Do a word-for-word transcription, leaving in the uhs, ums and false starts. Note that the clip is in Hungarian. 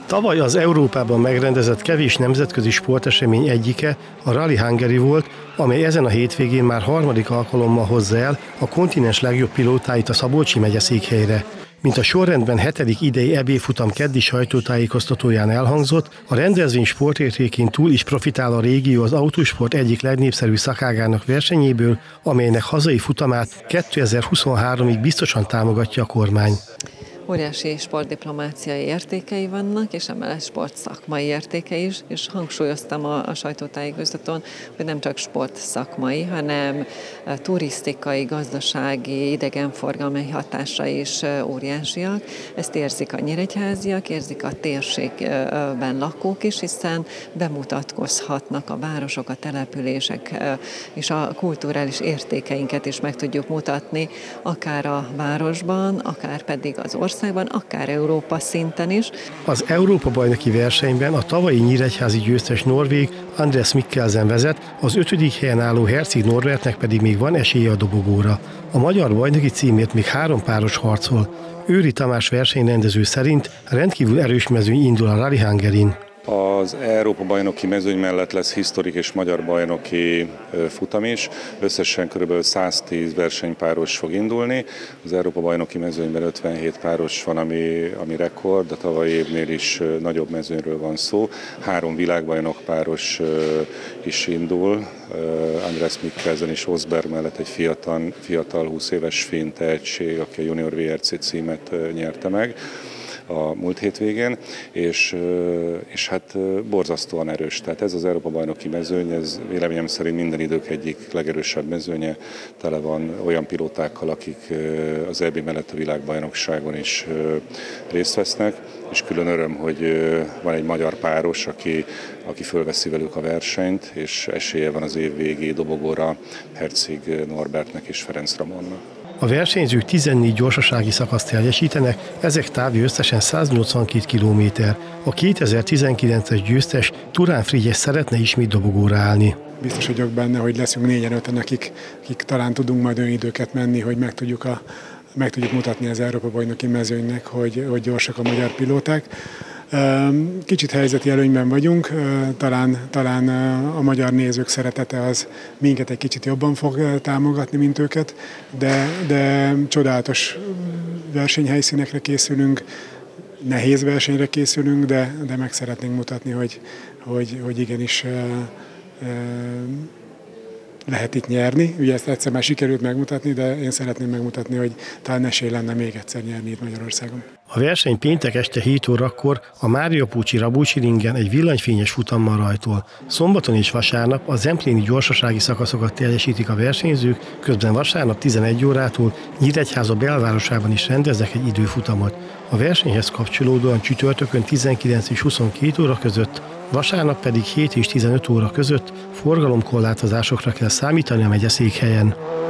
Tavaly az Európában megrendezett kevés nemzetközi sportesemény egyike a Rally Hungary volt, amely ezen a hétvégén már harmadik alkalommal hozza el a kontinens legjobb pilótáit a Szabolcsi megyeszékhelyre. Mint a sorrendben hetedik idei é bé-futam keddi sajtótájékoztatóján elhangzott, a rendezvény sportértékén túl is profitál a régió az autósport egyik legnépszerűbb szakágának versenyéből, amelynek hazai futamát kétezer-huszonháromig biztosan támogatja a kormány. Óriási sportdiplomáciai értékei vannak, és emellett sportszakmai értékei is, és hangsúlyoztam a, a sajtótájékoztatón, hogy nem csak sportszakmai, hanem turisztikai, gazdasági, idegenforgalmi hatása is óriásiak. Ezt érzik a nyíregyháziak, érzik a térségben lakók is, hiszen bemutatkozhatnak a városok, a települések, és a kulturális értékeinket is meg tudjuk mutatni, akár a városban, akár pedig az országban, akár Európa szinten is. Az Európa-bajnoki versenyben a tavalyi nyíregyházi győztes norvég Andreas Mikkelsen vezet, az ötödik helyen álló Herzig Norbertnek pedig még van esélye a dobogóra. A magyar bajnoki címért még három páros harcol. Őri Tamás versenyrendező szerint rendkívül erős mezőny indul a Rally Hungaryn. Az Európa-bajnoki mezőny mellett lesz historik és magyar bajnoki futam is. Összesen kb. száztíz versenypáros fog indulni. Az Európa-bajnoki mezőnyben ötvenhét páros van, ami, ami rekord, a tavalyi évnél is nagyobb mezőnyről van szó. Három világbajnok páros is indul. Andreas Mikkelsen és Osberg mellett egy fiatal, fiatal húsz éves finn tehetség, aki a Junior vé er cé címet nyerte meg a múlt hétvégén, és, és hát borzasztóan erős. Tehát ez az Európa-bajnoki mezőny, ez véleményem szerint minden idők egyik legerősebb mezőnye, tele van olyan pilótákkal, akik az é bé mellett a világbajnokságon is részt vesznek, és külön öröm, hogy van egy magyar páros, aki, aki fölveszi velük a versenyt, és esélye van az év végi dobogóra Herzig Norbertnek és Ferenc Ramonnak. A versenyzők tizennégy gyorsasági szakaszt teljesítenek, ezek távja összesen száznyolcvankét kilométer. A kétezer-tizenkilences győztes Turán Frigyes szeretne ismét dobogóra állni. Biztos vagyok benne, hogy leszünk négyen öten, akik, akik talán tudunk majd olyan időket menni, hogy meg tudjuk, a, meg tudjuk mutatni az Európa-bajnoki mezőnynek, hogy, hogy gyorsak a magyar pilóták. Kicsit helyzeti előnyben vagyunk, talán, talán a magyar nézők szeretete az minket egy kicsit jobban fog támogatni, mint őket, de, de csodálatos versenyhelyszínekre készülünk, nehéz versenyre készülünk, de, de meg szeretnénk mutatni, hogy, hogy, hogy igenis lehet itt nyerni. Ugye ezt egyszer már sikerült megmutatni, de én szeretném megmutatni, hogy talán esély lenne még egyszer nyerni itt Magyarországon. A verseny péntek este hét órakor a Mária Pucci Rabócsi ringen egy villanyfényes futammal rajtol. Szombaton és vasárnap a zempléni gyorsasági szakaszokat teljesítik a versenyzők, közben vasárnap tizenegy órától Nyíregyháza belvárosában is rendeznek egy időfutamot. A versenyhez kapcsolódóan csütörtökön tizenkilenc és huszonkét óra között, vasárnap pedig hét és tizenöt óra között forgalomkorlátozásokra kell számítani a megyeszékhelyen.